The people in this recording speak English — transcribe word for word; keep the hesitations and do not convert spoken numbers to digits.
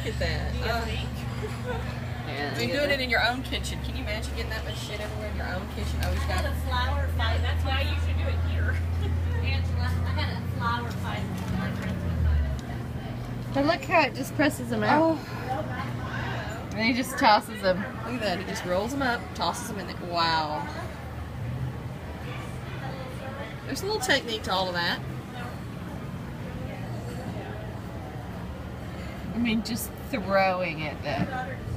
at that. Uh, Yeah, I mean, doing it in your own kitchen. Can you imagine getting that much shit everywhere in your own kitchen? Oh, he's got a flour fight. That's why you should do it here. Angela, I had a flour fight with my friends one time. But look how it just presses them out. Oh. And he just tosses them. Look at that. He just rolls them up, tosses them in there. Wow. There's a little technique to all of that. I mean, just throwing it though.